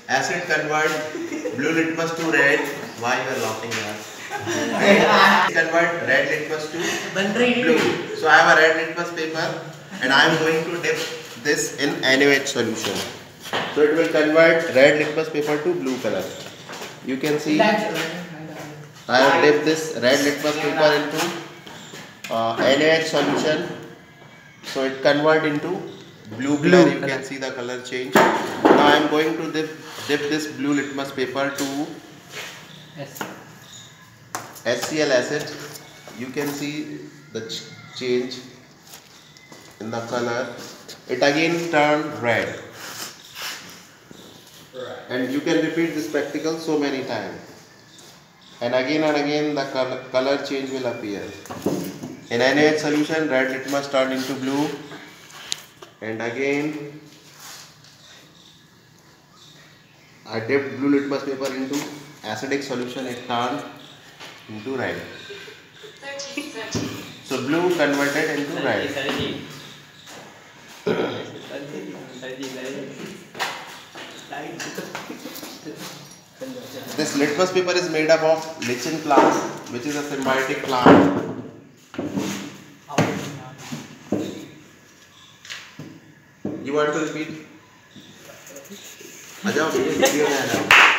Acid convert blue litmus to red. Why you are laughing at? Convert red litmus to blue. So I have a red litmus paper and I am going to dip this in NaOH solution. So it will convert red litmus paper to blue color. You can see I have dipped this red litmus paper into NaOH solution. So it convert into blue color. You can see the color change. Now I am going to dip this blue litmus paper to HCl acid. You can see the change in the color. It again turned red. And you can repeat this spectacle so many times. And again the color change will appear. In NaOH solution, red litmus turned into blue. And again, I dipped blue litmus paper into acidic solution, it turned into red. So blue converted into red. This litmus paper is made up of lichen plant, which is a symbiotic plant. You want to repeat? आ जाओ video में आ जाओ।